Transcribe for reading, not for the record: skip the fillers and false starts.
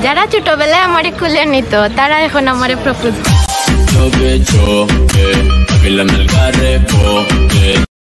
যারা ছোটবেলায় আমারে কুলে নিত তারা এখন আমারে প্রপোজ